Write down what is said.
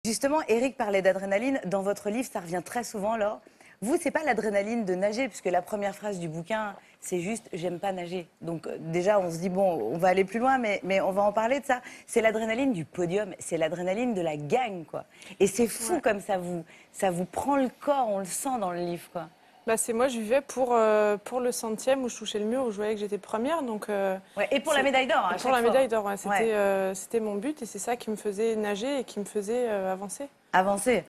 Justement, Eric parlait d'adrénaline. Dans votre livre, ça revient très souvent, Laure. Vous, c'est pas l'adrénaline de nager, puisque la première phrase du bouquin, c'est juste « j'aime pas nager ». Donc déjà, on se dit, bon, on va aller plus loin, mais on va en parler de ça. C'est l'adrénaline du podium, c'est l'adrénaline de la gagne, quoi. Et c'est fou comme ça vous prend le corps, on le sent dans le livre, quoi. Bah, c'est moi, je vivais pour le centième où je touchais le mur, où je voyais que j'étais première. Donc, Ouais, et pour la médaille d'or, à pour chaque la fois. médaille d'or, ouais, Ouais. c'était mon but et c'est ça qui me faisait nager et qui me faisait avancer. Avancer.